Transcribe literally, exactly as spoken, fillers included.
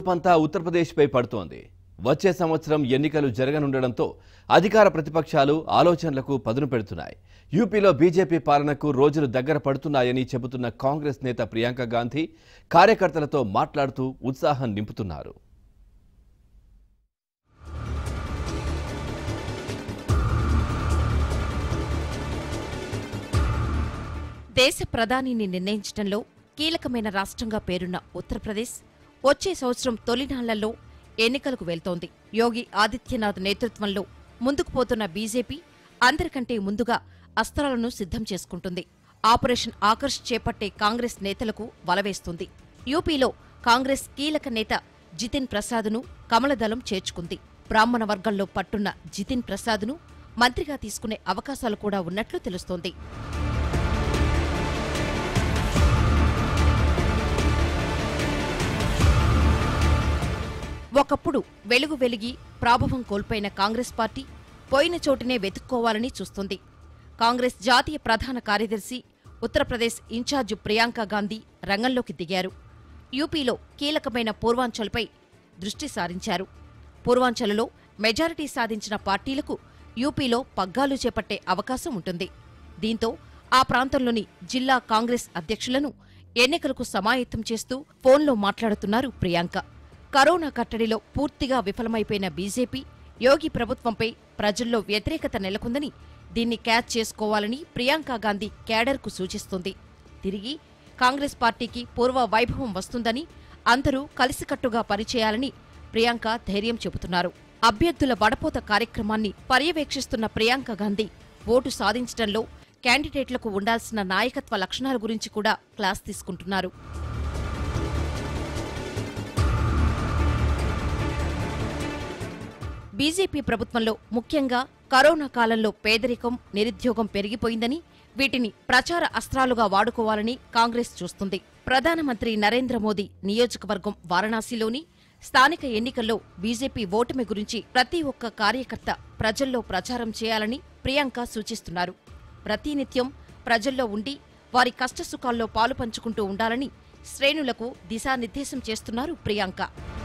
చూపంతా ఉత్తరప్రదేశ్పై పడుతోంది. వచ్చే సంవత్సరం ఎన్నికలు జరగనుండడంతో అధికార ప్రతిపక్షాలు ఆలోచనలకు పదును పెడుతున్నాయి. యూపీలో బీజేపీ పాలనకు రోజులు దగ్గర పడుతున్నాయని చెబుతున్న కాంగ్రెస్ నేత ప్రియాంక గాంధీ కార్యకర్తలతో మాట్లాడుతూ ఉత్సాహం నింపుతున్నారు. దేశ ప్రధానిని నిర్ణయించడంలో కీలకమైన రాష్ట్రంగా పేరున్న ఉత్తరప్రదేశ్ వచ్చే సంవత్సరం తొలినాళ్లలో ఎన్నికలకు వెళ్తోంది. యోగి ఆదిత్యనాథ్ నేతృత్వంలో ముందుకు పోతున్న బీజేపీ అందరికంటే ముందుగా అస్త్రాలను సిద్ధం చేసుకుంటుంది. ఆపరేషన్ ఆకర్ష్ చేపట్టే కాంగ్రెస్ నేతలకు వలవేస్తుంది. యూపీలో కాంగ్రెస్ కీలక నేత జితిన్ ప్రసాద్ను కమలదళం చేర్చుకుంది. బ్రాహ్మణ వర్గంలో పట్టున్న జితిన్ ప్రసాద్ను మంత్రిగా తీసుకునే అవకాశాలు కూడా ఉన్నట్లు తెలుస్తోంది. ఒకప్పుడు వెలుగు వెలిగి ప్రాభవం కోల్పోయిన కాంగ్రెస్ పార్టీ పోయిన చోటునే వెతుక్కోవాలని చూస్తుంది. కాంగ్రెస్ జాతీయ ప్రధాన కార్యదర్శి, ఉత్తరప్రదేశ్ ఇన్ఛార్జి ప్రియాంక గాంధీ రంగంలోకి దిగారు. యూపీలో కీలకమైన పూర్వాంచల్పై దృష్టి సారించారు. పూర్వాంచల్లో మెజారిటీ సాధించిన పార్టీలకు యూపీలో పగ్గాలు చేపట్టే అవకాశం ఉంటుంది. దీంతో ఆ ప్రాంతంలోని జిల్లా కాంగ్రెస్ అధ్యక్షులను ఎన్నికలకు సమాయత్తం చేస్తూ ఫోన్లో మాట్లాడుతున్నారు ప్రియాంక. కరోనా కట్టడిలో పూర్తిగా విఫలమైపోయిన బీజేపీ, యోగి ప్రభుత్వంపై ప్రజల్లో వ్యతిరేకత నెలకొందని, దీన్ని క్యాచ్ చేసుకోవాలని ప్రియాంక గాంధీ క్యాడర్కు సూచిస్తుంది. తిరిగి కాంగ్రెస్ పార్టీకి పూర్వ వైభవం వస్తుందని, అందరూ కలిసికట్టుగా పనిచేయాలని ప్రియాంక ధైర్యం చెబుతున్నారు. అభ్యర్థుల వడపోత కార్యక్రమాన్ని పర్యవేక్షిస్తున్న ప్రియాంక గాంధీ ఓటు సాధించడంలో క్యాండిడేట్లకు ఉండాల్సిన నాయకత్వ లక్షణాల గురించి కూడా క్లాస్ తీసుకుంటున్నారు. బీజేపీ ప్రభుత్వంలో ముఖ్యంగా కరోనా కాలంలో పేదరికం, నిరుద్యోగం పెరిగిపోయిందని, వీటిని ప్రచార అస్త్రాలుగా వాడుకోవాలని కాంగ్రెస్ చూస్తుంది. ప్రధానమంత్రి నరేంద్ర మోదీ నియోజకవర్గం వారణాసిలోని స్థానిక ఎన్నికల్లో బీజేపీ ఓటమి గురించి ప్రతి ఒక్క కార్యకర్త ప్రజల్లో ప్రచారం చేయాలని ప్రియాంక సూచిస్తున్నారు. ప్రతినిత్యం ప్రజల్లో ఉండి వారి కష్టసుఖాల్లో పాలుపంచుకుంటూ ఉండాలని శ్రేణులకు దిశానిర్దేశం చేస్తున్నారు ప్రియాంక.